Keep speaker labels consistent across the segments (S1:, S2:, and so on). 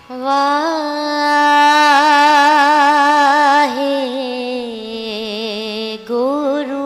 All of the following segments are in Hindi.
S1: वाहे गुरु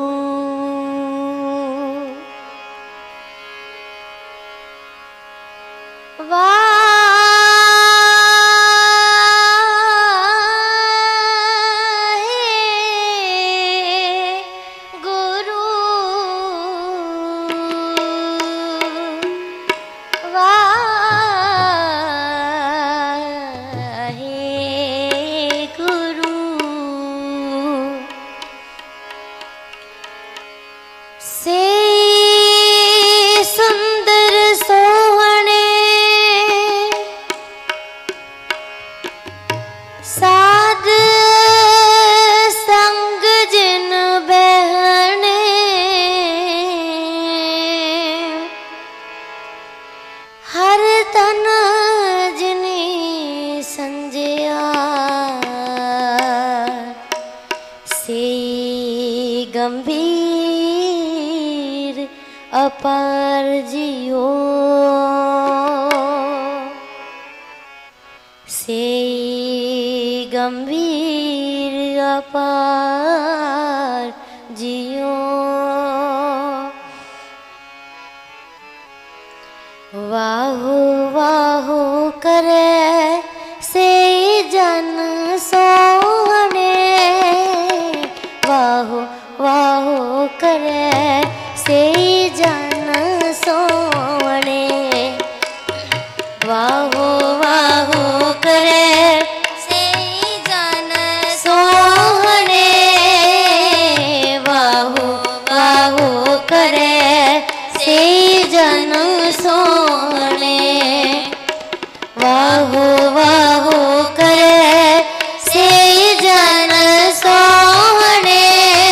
S1: साध संग जिन बहने हर तन जिनी संजया से गंभीर अपार जियो से गंभीर अपार जियो वाहो वाहो करे से जन सोहने वाहो वाहो करे से जन सोहने वाहो वाहो करे से जन सोहने वाहो वाहो करे से जन सोहने वाहो वाहो करे से जन सोहने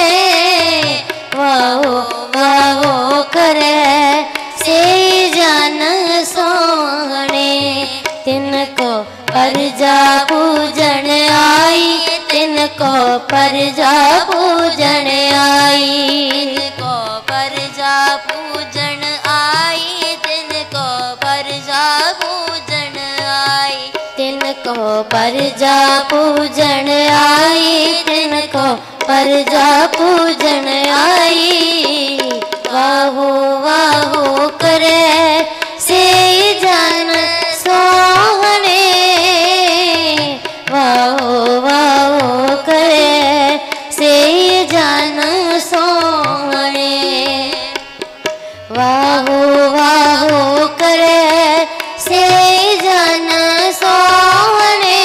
S1: वाहो वाहो करे से जन सोहने तिनको परजा पूजन आई तिनको परजा पूजन आई तिनको परजा पूजन आई तिनको परजा पूजन आई तिनको परजा पूजन आई तिनको परजा पूजन आई वाहो वाहो करे से जन सोहने वाहो वाहो करे से जन सोहने वाहो वाहो करे से जन सोहने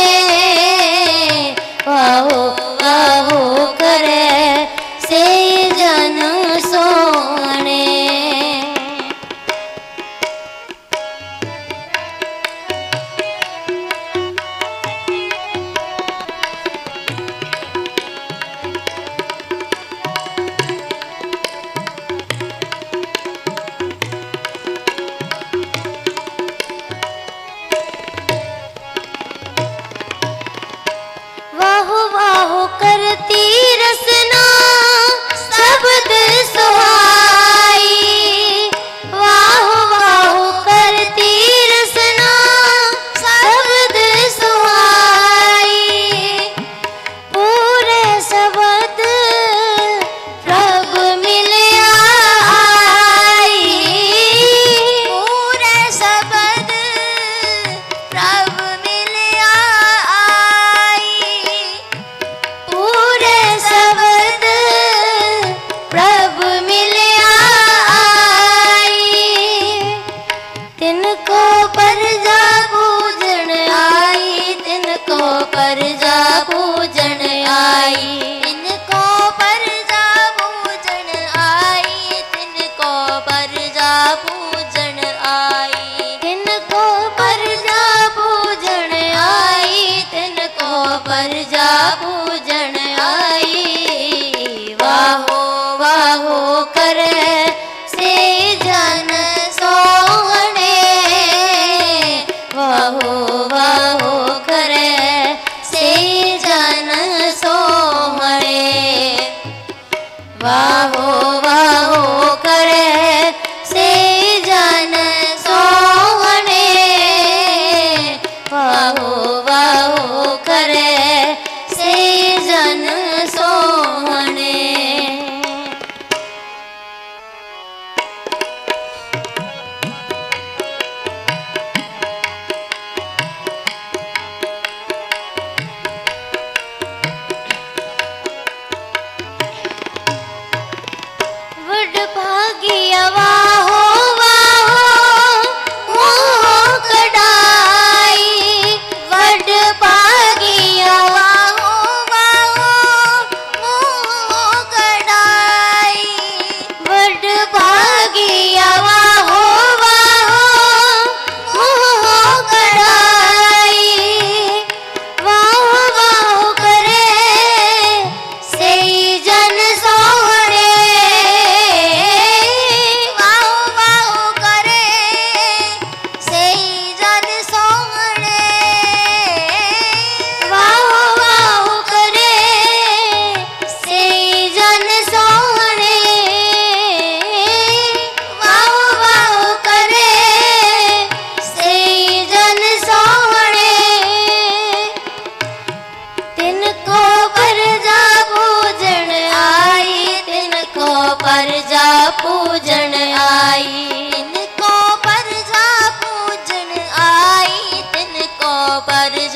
S1: वाहो वाहो करे से जन सोहने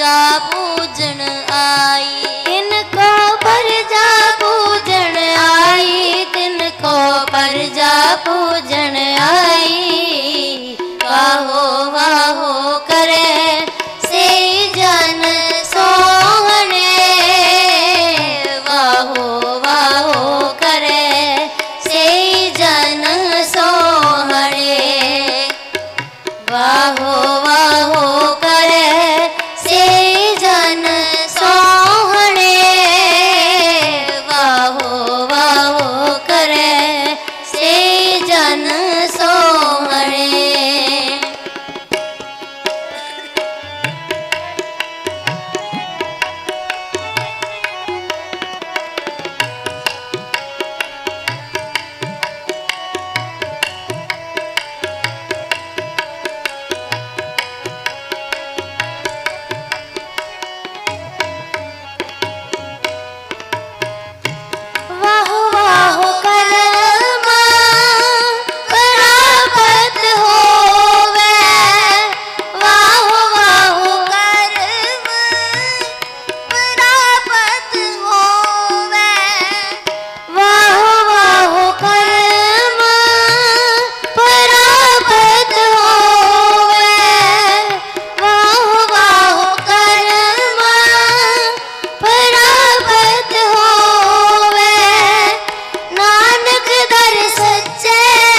S1: पूजन आई।
S2: तिनको प्रजा पूजन आई, तिनको प्रजा पूजन आई।
S1: वाहो वाहो करे से जन सोहने, वाहो वाहो करे से जन सोहने, वाहो वाहो करे से जन सोहने, वाहो वाहो करे से जन सोहने।
S2: वाहो वाहो कर्मा प्राप्त होवे, वाहो वाहो
S1: कर्म प्राप्त होवे,
S2: वाहो वाहो कर्मा प्राप्त होवे, वाहो वाहो कर्मा प्राप्त होवे। नानक दर सच्चे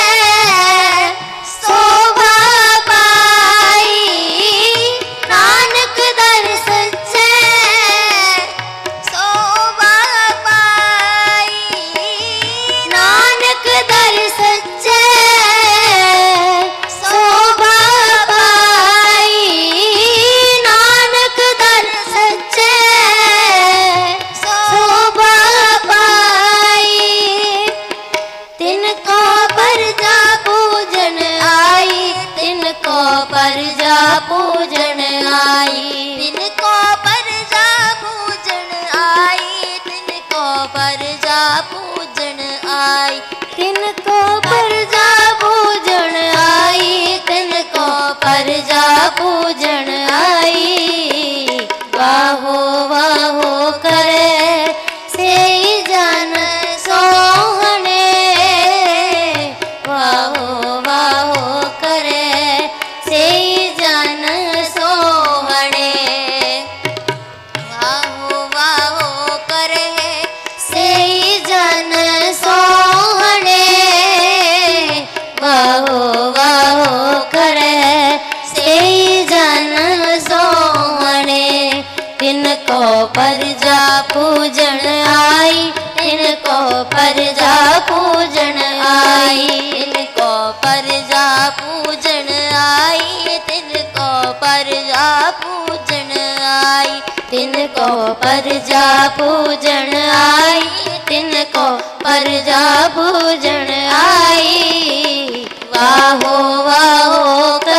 S2: शोभा पाई, नानक दर सच्चे
S1: शोभा पाई,
S2: नानक दर सच्चे शोभा पाई, नानक दर सच्चे शोभा पाई। तिनको प्रजा पूजन आई, तिनको प्रजा पूजन आई।
S1: तिनको प्रजा पूजन आई, तिनको प्रजा पूजन आई,
S2: तिनको प्रजा पूजन आई, तिनको प्रजा पूजन आई। वाहो वाहो करे से जन सोहने, वाहो वाहो करे से जन सोहने,
S1: वाहो वाहो करे
S2: से जन सोहने, वाहो वाहो करे से जन सोहने। तिनको प्रजा पूजन आई, तिनको प्रजा पूजन आई,
S1: तिनको प्रजा पूजन आई, तिनको प्रजा पूजन आई,
S2: तिनको प्रजा पूजन आई, तिनको प्रजा पूजन आई। वाहो वाहो